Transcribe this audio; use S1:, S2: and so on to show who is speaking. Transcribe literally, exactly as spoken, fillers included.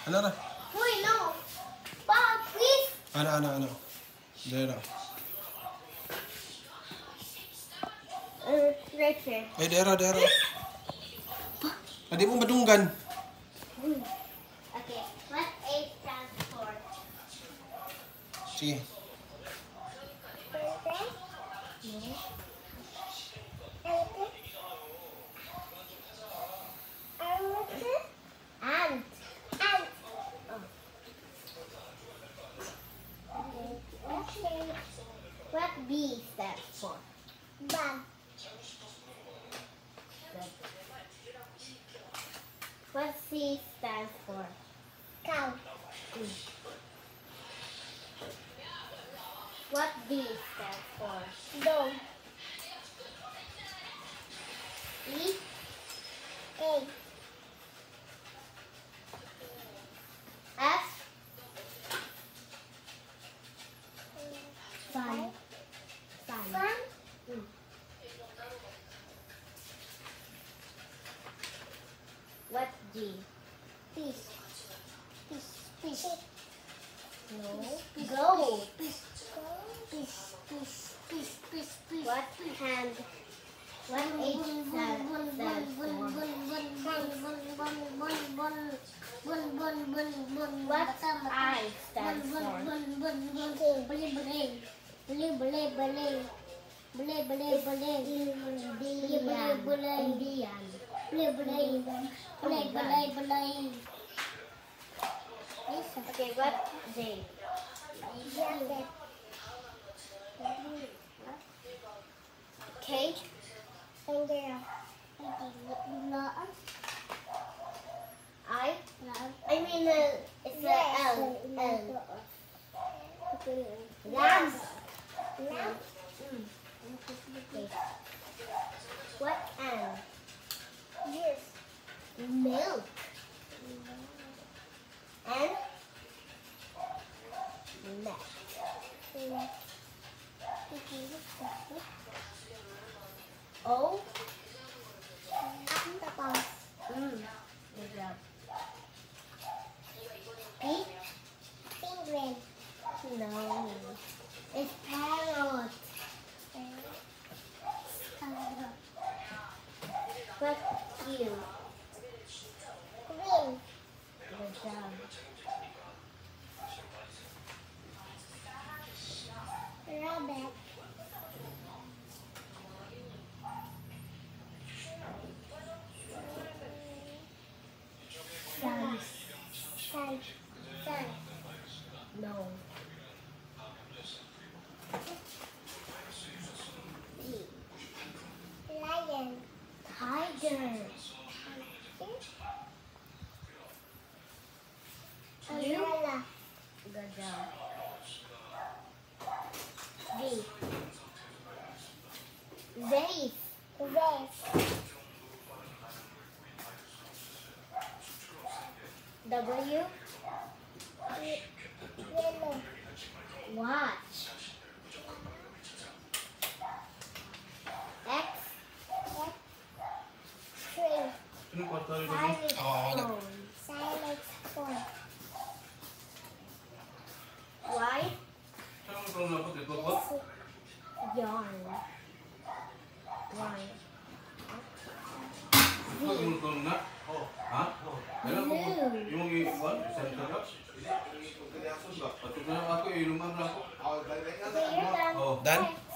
S1: Ano na?
S2: Uy, no. Pa, please.
S1: Ano, ano, ano? Dera.
S2: Uh, right here.
S1: Ay, dera, dera. Adi mo madunggan.
S2: Okay, what A stands for?
S1: Sige.
S2: Ant. Ant. Oh. Okay. What B stands for? Bug. Good. What C stands for? Cow. Mm. What D stands for? Dog. E. A. F. Sun. Sun. Sun. Mm. What G? Fish. Fish. Fish. No. Goat. Fish. Fish. Fish. Fish. Fish. Fish. What hand? What H stands for? What I stands for? Indian. Okay, what J? K? I? I mean, uh, it's a L. L. Lamb. Lamb. Mm. Okay. What N? Yes. Milk. N? Net. O? Octopus. Mm. Good job. P? Penguin. No. It's parrot. What Q? Queen. Good job. Rabbit. Sun. Sun. Sun. No. T. Lion. Tiger. Umbrella. Good job. V. Vase. Vase. W. Yellow. Watch. X. X. Tree. Silent phone. Silent phone. Y. Yarn. Y.
S1: Dan?